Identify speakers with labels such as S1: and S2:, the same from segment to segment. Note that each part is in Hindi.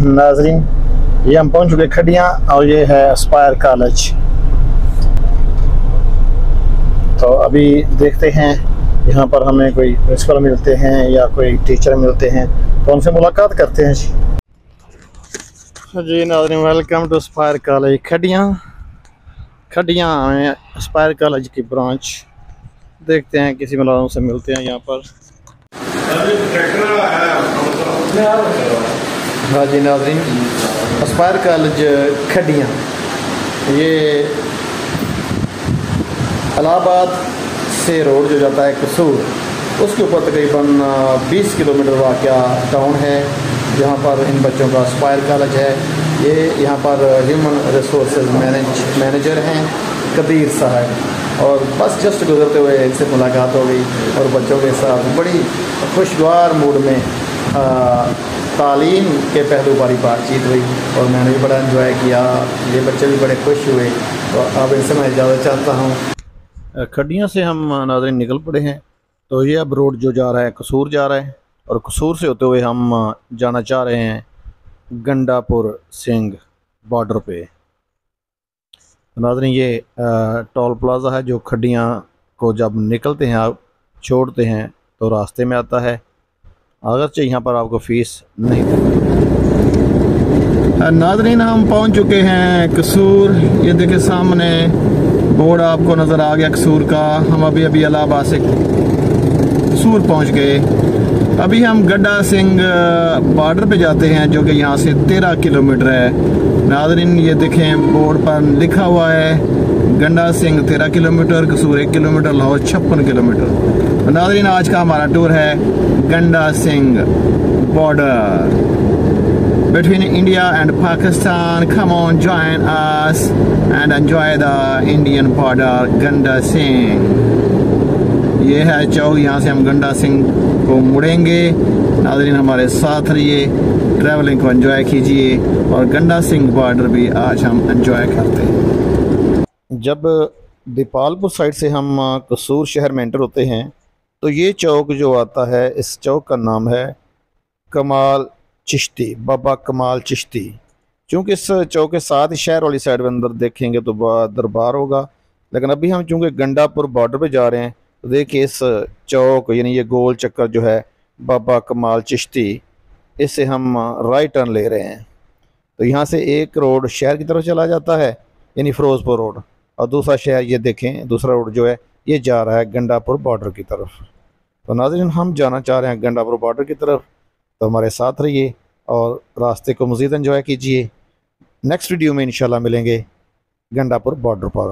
S1: नाजरीन, ये हम पहुंच चुके खडियाँ और ये है एस्पायर कॉलेज। तो अभी देखते हैं यहाँ पर हमें कोई प्रिंसिपल मिलते हैं या कोई टीचर मिलते हैं तो उनसे मुलाकात करते हैं जी। नाज़रीन, welcome to Aspire College Khadiyan में एस्पायर कॉलेज की ब्रांच। देखते हैं किसी मुलाजिम से मिलते हैं यहाँ पर। हाँ जी नाज़रीन, एस्पायर कॉलेज खडियाँ ये इलाहाबाद से रोड जो जाता है कसूर, उसके ऊपर तकरीबन 20 किलोमीटर वाक़या टाउन है जहाँ पर इन बच्चों का एस्पायर कॉलेज है। ये यहाँ पर ह्यूमन रिसोर्सेज मैनेजर हैं कबीर साहब, और बस जस्ट गुजरते हुए इनसे मुलाकात हो गई और बच्चों के साथ बड़ी खुशगवार मूड में तालीम के पहलू वाली बातचीत हुई और मैंने भी बड़ा एंजॉय किया। ये बच्चे भी बड़े खुश हुए। तो अब इनसे मैं इजाज़त चाहता हूँ। खडियाँ से हम नाज़रीन निकल पड़े हैं। तो ये अब रोड जो जा रहा है कसूर जा रहा है और कसूर से होते हुए हम जाना चाह रहे हैं गंडापुर सिंह बॉर्डर पे। नाज़रीन, ये टोल प्लाज़ा है जो खडियाँ को जब निकलते हैं आप छोड़ते हैं तो रास्ते में आता है, अगरचे यहाँ पर आपको फ़ीस नहीं देती। नाज़रीन, हम पहुँच चुके हैं कसूर। ये देखे सामने बोर्ड आपको नज़र आ गया कसूर का। हम अभी इलाहाबाद से कसूर पहुँच गए। अभी हम गड्डा सिंह बॉर्डर पे जाते हैं जो कि यहाँ से 13 किलोमीटर है। नाज़रीन, ये देखें बोर्ड पर लिखा हुआ है गंडा सिंह 13 किलोमीटर, कसूर 1 किलोमीटर, लाहौर 56 किलोमीटर। नाज़रीन, आज का हमारा टूर है Ganda Singh border between India and Pakistan. Come on, join us and enjoy the Indian border गंडा सिंह। ये है चौक, यहाँ से हम गंडा सिंह को मुड़ेंगे। नाज़रीन, हमारे साथ रहिए, ट्रैवलिंग को एंजॉय कीजिए और गंडा सिंह बॉर्डर भी आज हम एंजॉय करते हैं। जब दीपालपुर साइड से हम कसूर शहर में एंटर होते हैं तो ये चौक जो आता है, इस चौक का नाम है कमाल चिश्ती, बाबा कमाल चिश्ती। चूँकि इस चौक के साथ ही शहर वाली साइड में अंदर देखेंगे तो दरबार होगा, लेकिन अभी हम चूँकि गंडापुर बॉर्डर पे जा रहे हैं तो देखिए इस चौक यानी ये गोल चक्कर जो है बाबा कमाल चिश्ती, इससे हम राइट टर्न ले रहे हैं। तो यहाँ से एक रोड शहर की तरफ चला जाता है यानी फ़िरोज़पुर रोड, और दूसरा शहर ये देखें दूसरा रोड जो है ये जा रहा है गंडापुर बॉर्डर की तरफ। तो नाज़रीन, हम जाना चाह रहे हैं गंडापुर बॉर्डर की तरफ, तो हमारे साथ रहिए और रास्ते को मज़ीद एंजॉय कीजिए। नेक्स्ट वीडियो में इंशाल्लाह मिलेंगे गंडापुर बॉर्डर पर।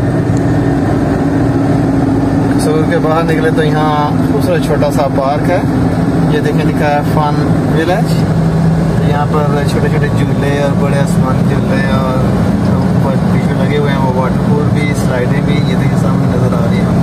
S1: कसूर के बाहर निकले तो यहाँ दूसरा छोटा सा पार्क है, ये देखें लिखा है फन विलेज। यहाँ पर छोटे छोटे झूले और बड़े आसमानी झूले और ऊपर बीच में लगे हुए हैं वो वाटरपूल भी, स्लाइडें भी, ये देखिए सामने नज़र आ रही है।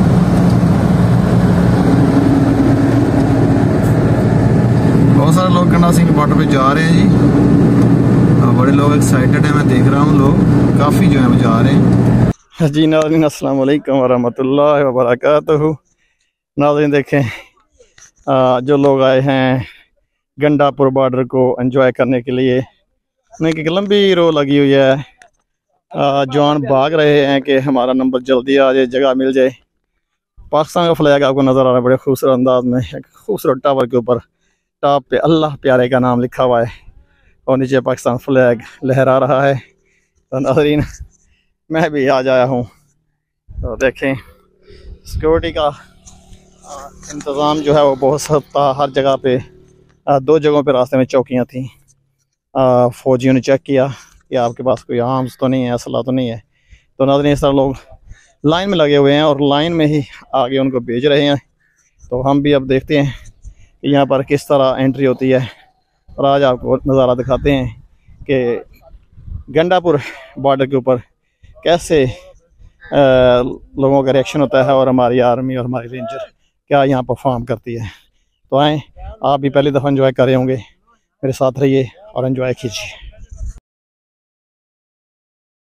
S1: बहुत सारे लोग गंडा सिंह बॉर्डर पे जा रहे हैं जी, और बड़े लोग एक्साइटेड हैं। मैं देख रहा हूँ लोग काफ़ी जो है जा रहे हैं जी। नाज़रीन, अस्सलाम वालेकुम वरहमतुल्लाहि वबरकातुहू। नाज़रीन देखें जो लोग आए हैं गंडापुर बॉर्डर को एंजॉय करने के लिए, उनकी लंबी रो लगी हुई है। जवान भाग रहे हैं कि हमारा नंबर जल्दी आ जाए, जगह मिल जाए। पाकिस्तान का फ्लैग आपको नज़र आ रहा है बड़े खूबसूरत अंदाज में, एक खूबसूरत टावर के ऊपर टॉप पे अल्लाह प्यारे का नाम लिखा हुआ है और नीचे पाकिस्तान फ्लैग लहरा रहा है। तो नाज़रीन, मैं भी आज आया हूँ। तो देखें सिक्योरिटी का इंतज़ाम जो है वो बहुत सख्त था। हर जगह पे 2 जगहों पे रास्ते में चौकियाँ थी। फ़ौजियों ने चेक किया कि आपके पास कोई आर्म्स तो नहीं है, असला तो नहीं है। तो नाज़रीन, इस तरह लोग लाइन में लगे हुए हैं और लाइन में ही आगे उनको भेज रहे हैं। तो हम भी अब देखते हैं कि यहाँ पर किस तरह एंट्री होती है और आज आपको नज़ारा दिखाते हैं कि गंडापुर बॉर्डर के ऊपर कैसे लोगों का रिएक्शन होता है और हमारी आर्मी और हमारी रेंजर क्या यहाँ परफॉर्म करती है। तो आएँ, आप भी पहली दफ़ा एंजॉय कर रहे होंगे, मेरे साथ रहिए और एंजॉय कीजिए।